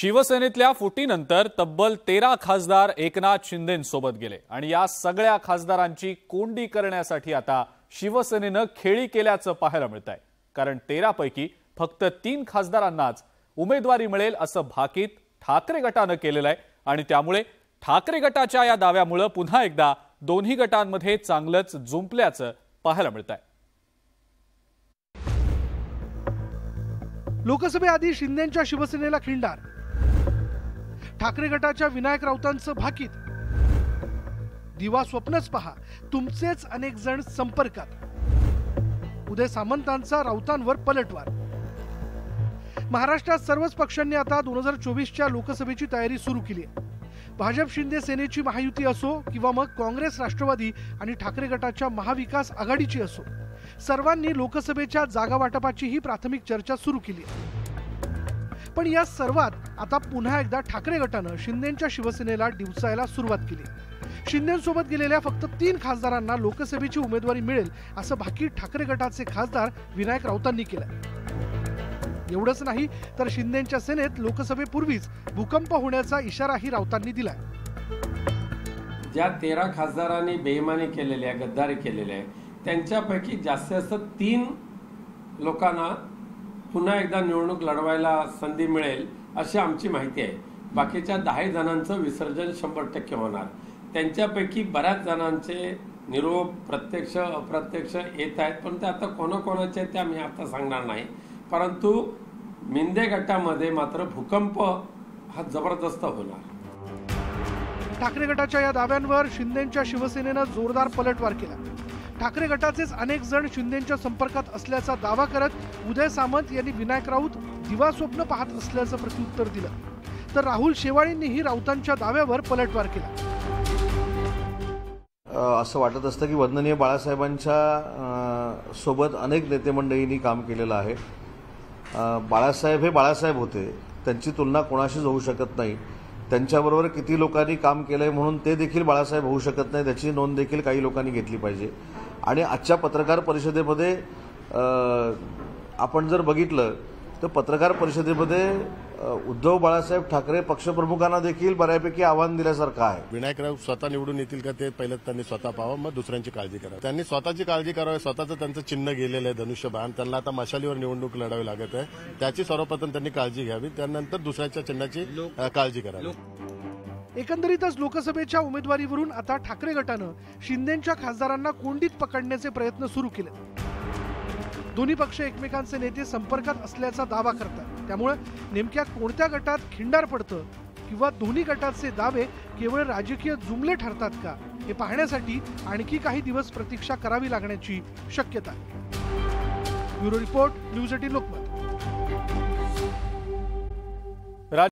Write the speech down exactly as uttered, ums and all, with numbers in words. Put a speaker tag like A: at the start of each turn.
A: शिवसेनेतल्या फुटीनंतर तब्बल तेरा खासदार एकनाथ शिंदेंसोबत गेले आणि या सगळ्या खासदारांची कोंडी करण्यासाठी आता शिवसेनेनं खेळी केल्याचं पाहायला मिळतंय। कारण तेरा पैकी फक्त तीन खासदारांनाच उमेदवारी मिळेल असं भाकीत ठाकरे गटानं केलेलं आहे आणि त्यामुळे ठाकरे गटाच्या या दाव्यामुळे पुन्हा एकदा दोन्ही गटांमध्ये चांगलंच जुंपल्याचं पाहायला मिळतंय।
B: लोकसभेआधी शिंदेंच्या शिवसेनेला खिंडार, ठाकरे गटाच्या विनायक राऊतांचं भाकीत, दिवा स्वप्नच पहा तुमचेच अनेक जण संपर्कात, उदय सामंतांचा राऊतांवर पलटवार। महाराष्ट्रात सर्वच पक्षांनी आता दोन हजार चोवीसच्या लोकसभेची तयारी सुरू केली आहे। भाजप शिंदे सेनेची महायुती असो किंवा मग काँग्रेस राष्ट्रवादी आणि ठाकरे गटाच्या महाविकास आघाडीची असो, सर्वांनी लोकसभेच्या जागा वाटपाची ही प्राथमिक चर्चा सुरू केली आहे। पण या सर्वात आता पुन्हा एकदा ठाकरे गटानं शिंदेंच्या शिवसेनेला डिवचायला सुरुवात केली। शिंदेंसोबत गेलेल्या फक्त तीन खासदारांना लोकसभेची उमेदवारी मिळेल असं भाकीत ठाकरे गटाचे खासदार विनायक राऊतांनी केलं। एवढंच नाही तर शिंदेंच्या सेनेत लोकसभेपूर्वीच भूकंप होण्याचा इशाराही राऊतांनी दिलाय।
C: ज्या तेरा खासदारांनी बेईमानी केलेली आहे, गद्दारी केलेली आहे, त्यांच्यापैकी जास्तीत जास्त तीन लोकांना पुन्हा एकदा निवडणूक लढवायला संधी मिळेल अशी आमची माहिती आहे। बाकीच्या दहा जणांचं विसर्जन शंभर टक्के होणार। त्यांच्यापैकी बऱ्याच जणांचे निरोप प्रत्यक्ष अप्रत्यक्ष येत आहेत, पण ते आता कोणाकोणाचे ते आम्ही आता सांगणार नाही। परंतु मिंदे गटामध्ये मात्र भूकंप हा जबरदस्त होणार।
B: ठाकरे गटाच्या या दाव्यांवर शिंदेंच्या शिवसेनेनं जोरदार पलटवार केला। ठाकरे गटाचेच अनेक जण शिंदेंच्या संपर्कात असल्याचा दावा करत उदय सामंत यांनी विनायक राऊत दिवा स्वप्न पाहत असल्याचं प्रत्युत्तर दिलं, तर राहुल शेवाळींनीही राऊतांच्या दाव्यावर पलटवार केला।
D: असं वाटत असतं की वंदनीय बाळासाहेबांच्या सोबत अनेक नेते मंडळींनी काम केलेलं आहे। बाळासाहेब हे बाळासाहेब होते, त्यांची तुलना कोणाशीच होऊ शकत नाही। त्यांच्याबरोबर किती लोकांनी काम केलंय म्हणून ते देखील बाळासाहेब होऊ शकत नाही, त्याची नोंद देखील काही लोकांनी घेतली पाहिजे। आणि आजच्या पत्रकार परिषदेमध्ये आपण जर बघितलं तर पत्रकार परिषदेमध्ये उद्धव बाळासाहेब ठाकरे पक्षप्रमुखांना देखील बऱ्यापैकी आव्हान दिल्यासारखं आहे।
E: विनायक राऊत स्वतः निवडून येतील का ते पहिलं त्यांनी स्वतः पाहावं, मग दुसऱ्यांची काळजी करावी। त्यांनी स्वतःची काळजी करावी। स्वतःचं त्यांचं चिन्ह गेलेलं आहे धनुष्यबाण, त्यांना आता मशालीवर निवडणूक लढावी लागत आहे, त्याची सर्वप्रथम त्यांनी काळजी घ्यावी, त्यानंतर दुसऱ्याच्या चिन्हाची काळजी करावी।
B: एकंदरीतच लोकसभेच्या उमेदवारीवरून आता ठाकरे गटानं शिंदेंच्या खासदारांना कोंडीत पकडण्याचे प्रयत्न सुरू केले। दोन्ही पक्ष एकमेकांचे नेते संपर्कात असल्याचा दावा करतात, त्यामुळे नेमक्या कोणत्या गटात खिंडार पडतं किंवा दोन्ही गटाचे दावे केवळ राजकीय जुमले ठरतात का, हे पाहण्यासाठी आणखी काही दिवस प्रतीक्षा करावी लागण्याची शक्यता आहे। Bureau report, news eighteen Lokmat.